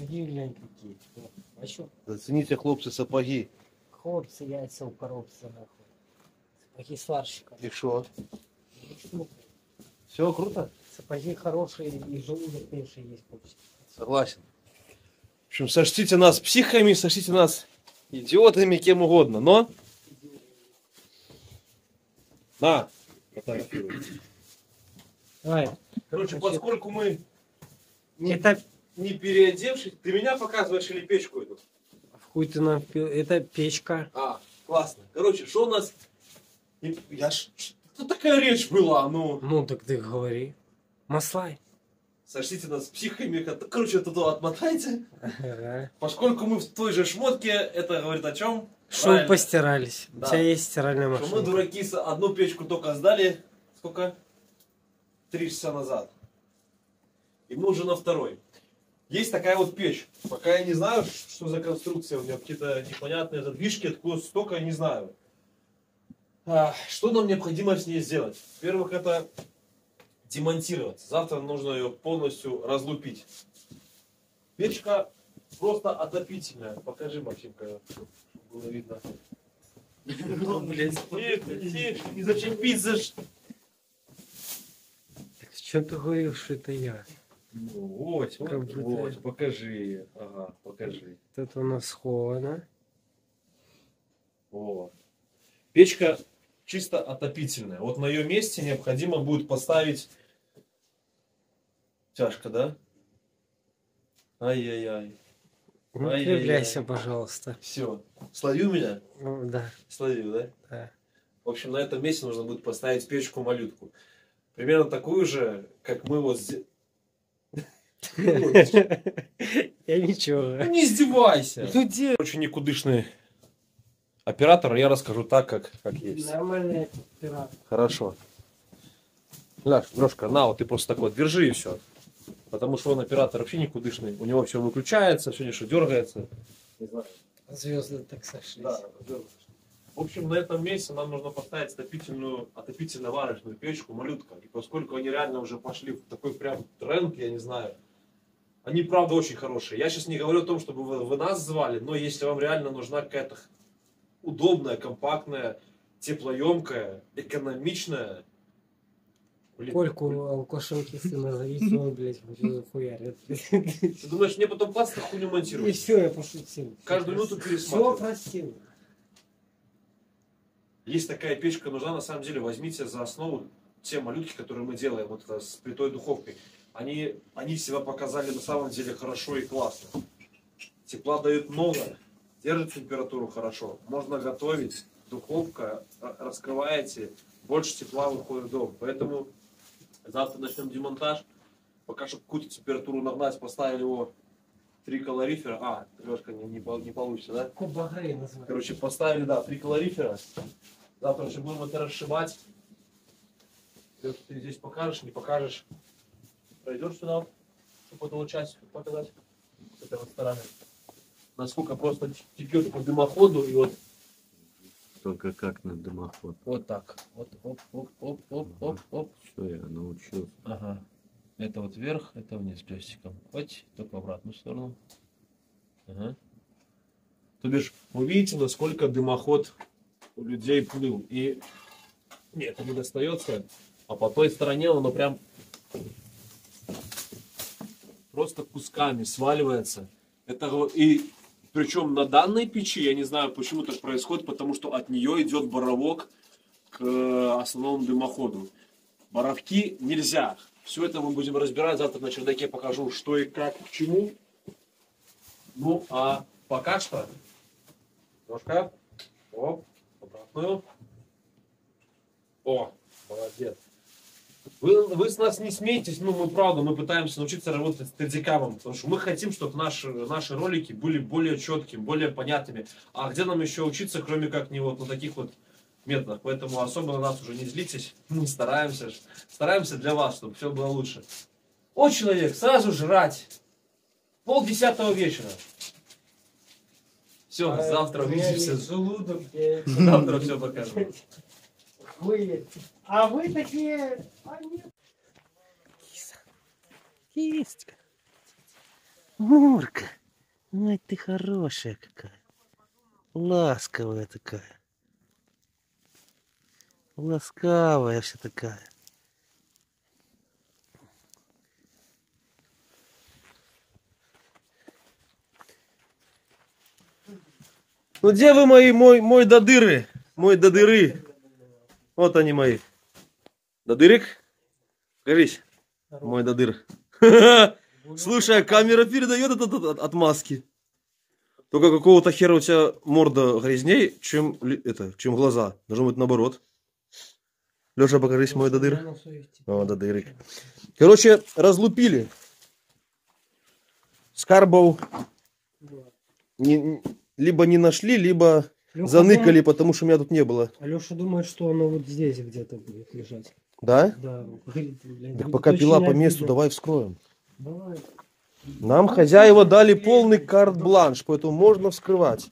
сапоги, глянь, какие. А что? Зацените, хлопцы, сапоги. Хлопцы, яйца у коробца, нахуй. Сапоги сварщика. И шо? Ну, Все круто? сапоги хорошие, и желудок меньше есть почти. Согласен. В общем, сочтите нас психами, сочтите нас идиотами, кем угодно, но... На! Фотографируй. Давай. Короче, поскольку мы Это не переодевшись... Ты меня показываешь или печку эту? в хуй ты нам... Это печка. А, классно. Короче, что у нас... Что такая речь была, ну... Ну, так ты говори. Маслай. Сочтите нас психами. Короче, туда отмотайте. Ага. Поскольку мы в той же шмотке, это говорит о чем? Чтоб постирались. Да. У тебя есть стиральная Что машина. мы, дураки, одну печку только сдали. Сколько? 3 часа назад. И мы уже на второй. Есть такая вот печь. Пока я не знаю, что за конструкция. У нее какие-то непонятные задвижки. Откуда столько, я не знаю. Что нам необходимо с ней сделать? Во-первых, это демонтировать. Завтра нужно ее полностью разлупить. Печка просто отопительная. Покажи, Максимка, чтобы было видно. Ну, блядь, тихо, не зачепись за... Так что ты говорил, что это я? Ну, вот, Как будто- вот, покажи. Ага, покажи. Вот это у нас сховано. О. Печка чисто отопительная. Вот на ее месте необходимо будет поставить... Тяжко, да? Ай-яй-яй. Не Ай-яй-яй. кривляйся, пожалуйста. Все. Словил меня? Ну, да, Словил, да? да. В общем, на этом месте нужно будет поставить печку-малютку. Примерно такую же, как мы вот здесь... Я ничего. Не издевайся! Ну, где? Очень никудышный оператор, я расскажу так, как есть. Нормальный оператор. Хорошо. Лешка, на, вот ты просто так вот держи и все. Потому что он оператор вообще никудышный. У него все выключается, все что дергается. Не знаю. Звезды так сошлись. Да, дергается. В общем, на этом месте нам нужно поставить отопительно-варочную печку малютка. И поскольку они реально уже пошли в такой прям тренд, я не знаю, они правда очень хорошие. Я сейчас не говорю о том, чтобы вы нас звали, но если вам реально нужна какая-то удобная, компактная, теплоемкая, экономичная... Кольку алкашонки сына зовите, он, блядь, хуярит. Ты думаешь, мне потом классно хуйню И монтировать? все, я пошутил. Каждую минуту Все пересматривать. простил. Есть такая печка нужна, на самом деле, возьмите за основу те малютки, которые мы делаем, вот это с плитой духовкой. Они себя показали на самом деле хорошо и классно. Тепла дают много, держит температуру хорошо, можно готовить, духовка, раскрываете, больше тепла выходит в дом. Поэтому завтра начнем демонтаж. Пока, чтобы какую-то температуру нагнать, поставили его 3 калорифера. Трешка не получится, да? Кубагрей называется. Короче, поставили, да, 3 калорифера. Завтра еще будем это расшивать. Ты здесь покажешь, не покажешь. Пройдешь сюда, чтобы эту часть показать. С этой вот стороны. Насколько просто текет по дымоходу и вот. Только как на дымоход. Вот так. Вот, оп. Все, я научился. Ага. Это вот вверх, это вниз пестиком. Хоть, только в обратную сторону. Ага. То бишь, вы видите, насколько дымоход у людей плыл. И нет, не достается. А по той стороне оно прям просто кусками сваливается. Это и причем на данной печи, я не знаю, почему так происходит, потому что от нее идет боровок к основному дымоходу. Боровки нельзя. Все это мы будем разбирать. Завтра на чердаке покажу, что и как, к чему. Ну, а пока что... Немножко. Оп, обратную. О, молодец. Вы с нас не смейтесь, ну мы правда, мы пытаемся научиться работать с тедикамом, потому что мы хотим, чтобы наши ролики были более четкими, более понятными. А где нам еще учиться, кроме как не вот на таких вот методах? Поэтому особо на нас уже не злитесь, мы стараемся для вас, чтобы все было лучше. О, человек, сразу жрать. 9:30 вечера. Все, завтра увидимся. Желудок. Завтра все покажем. А вы такие... Есть. Мурка, ой, ты хорошая какая. Ласковая такая. Ласкавая вся такая. Ну где вы мои, мой додыры? Мой додыры. Вот они мои. Додырик? Покажись. Мой додыр. Слушай, а камера передает от маски. Только какого-то хера у тебя морда грязней, чем глаза. Должно быть наоборот. Леша, покажись, мой додыр. О, додырик. Короче, разлупили. Скарбов либо не нашли, либо заныкали, потому что меня тут не было. Алеша думает, что оно вот здесь где-то будет лежать. Да? Да. Говорит, блядь, Так пока пила по месту, видно. давай вскроем. Давай. Нам хозяева дали полный карт-бланш, поэтому можно вскрывать.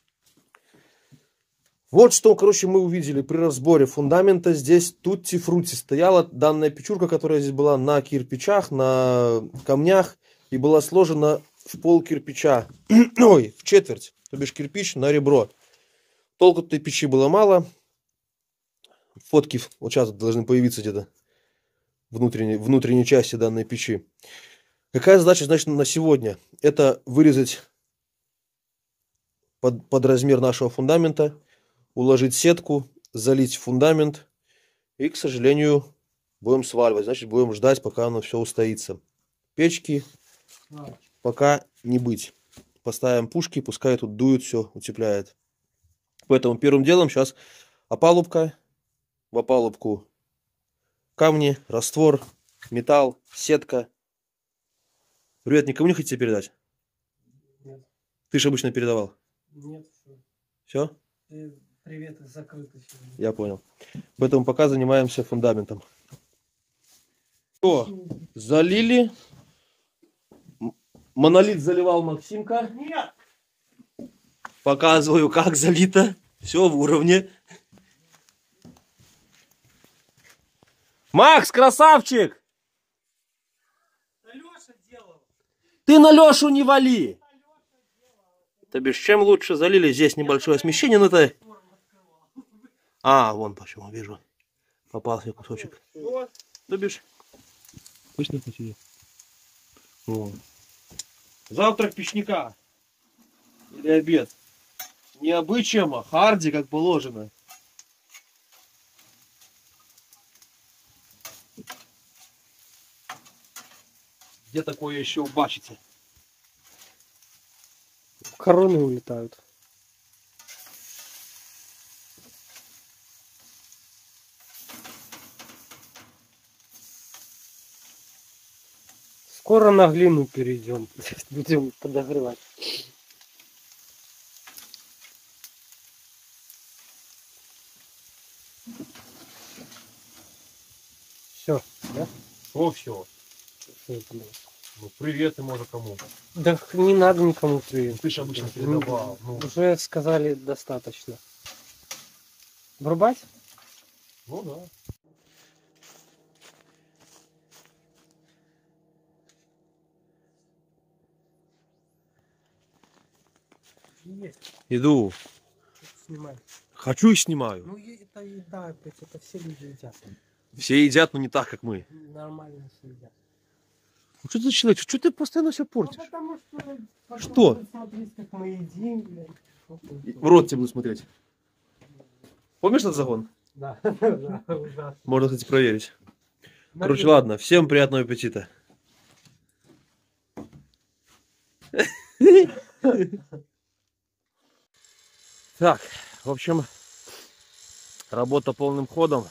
Вот что, короче, мы увидели при разборе фундамента. Здесь тутти-фрути. Стояла данная печурка, которая здесь была на кирпичах, на камнях. И была сложена в пол кирпича. Ой, в четверть. То бишь кирпич на ребро. Толку этой печи было мало. Фотки вот сейчас должны появиться где-то. Внутренней части данной печи. Какая задача, значит, на сегодня? Это вырезать под размер нашего фундамента. Уложить сетку, залить фундамент и, к сожалению, будем сваливать. Значит, будем ждать, пока оно все устоится. Печки пока не быть. Поставим пушки, пускай тут дует, все утепляет. Поэтому первым делом сейчас опалубка. В опалубку камни, раствор, металл, сетка. Привет, никому не хотите передать? Нет. Ты же обычно передавал. Нет. Все? Привет, закрыто сегодня. Я понял. Поэтому пока занимаемся фундаментом. Что, залили? Монолит заливал Максимка. Нет. Показываю, как залито. Все в уровне. Макс, красавчик! Алеша делал. Ты на Лешу не вали! То бишь, чем лучше залили, здесь небольшое смещение, но это... А, вон почему, вижу. Попался кусочек. То бишь... Пусть не посиди. Завтрак печника. Или обед. Не обычаем, а харди, как положено. Где такое еще бачите? Короны улетают. Скоро на глину перейдем. Будем подогревать. Все, да? О, все. Всё это было. Ну, привет и может кому. Да не надо никому привет. Ты же обычно передавал. Ну, Уже сказали достаточно. Врубать? ну да. Есть. Иду. Снимай. Хочу и снимаю. Ну это еда опять, это все люди едят. Все едят, но не так, как мы. Нормально все едят. Ну, что ты человек? Что ты постоянно все Ну, портишь? потому что... потом Что? будут смотреть, как мы едим, блядь. В рот тебе буду смотреть. Помнишь этот загон? Да, да, ужасно. Можно, кстати, проверить. Короче, ладно. Всем приятного аппетита. Так, в общем, работа полным ходом.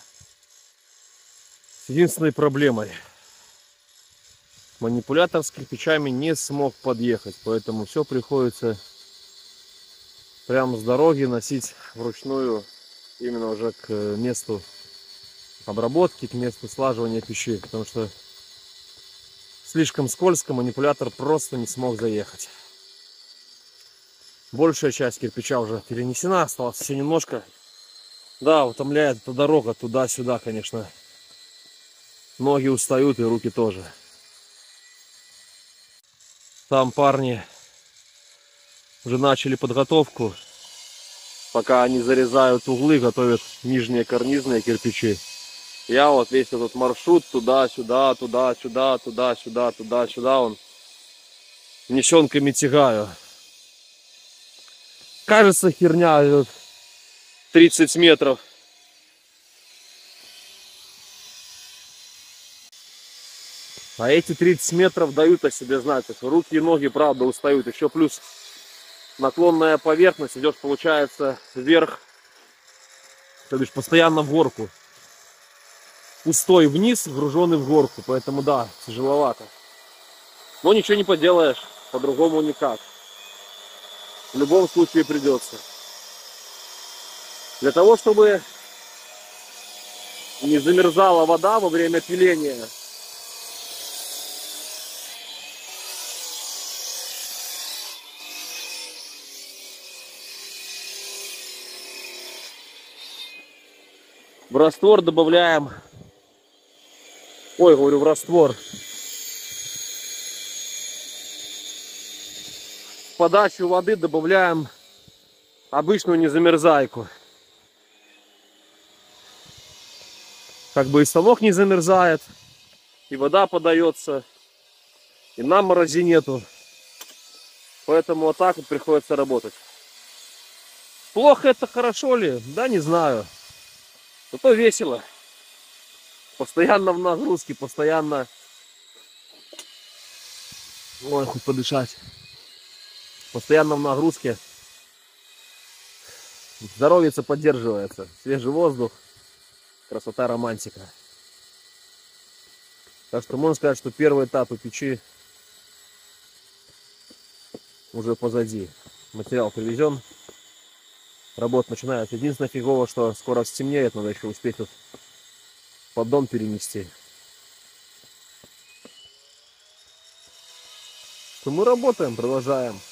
С единственной проблемой. Манипулятор с кирпичами не смог подъехать, поэтому все приходится прямо с дороги носить вручную именно уже к месту обработки, к месту слаживания печи, потому что слишком скользко, манипулятор просто не смог заехать. Большая часть кирпича уже перенесена, осталось все немножко. Да, утомляет эта дорога туда-сюда, конечно. Ноги устают и руки тоже. Там парни уже начали подготовку. Пока они зарезают углы, готовят нижние карнизные кирпичи. Я вот весь этот маршрут туда-сюда, туда-сюда, туда-сюда, туда-сюда он несенками тягаю. Кажется, херня идет 30 метров. А эти 30 метров дают о себе знать. Руки и ноги, правда, устают. Еще плюс наклонная поверхность. Идешь, получается, вверх. То бишь постоянно в горку. Пустой вниз, груженный в горку. Поэтому да, тяжеловато. Но ничего не поделаешь. По-другому никак. В любом случае придется. Для того, чтобы не замерзала вода во время пиления, в раствор добавляем, в раствор. В подачу воды добавляем обычную незамерзайку. Как бы и станок не замерзает, и вода подается, и нам морози нету. Поэтому вот так вот приходится работать. Плохо это, хорошо ли? Да, не знаю. Зато весело. Постоянно в нагрузке, постоянно... Ой, хоть подышать. Постоянно в нагрузке. Здоровье поддерживается. Свежий воздух. Красота, романтика. Так что можно сказать, что первый этап у печи уже позади. Материал привезен. Работа начинается. Единственное фигово, что скоро стемнеет, надо еще успеть тут поддон перенести. То мы работаем, продолжаем.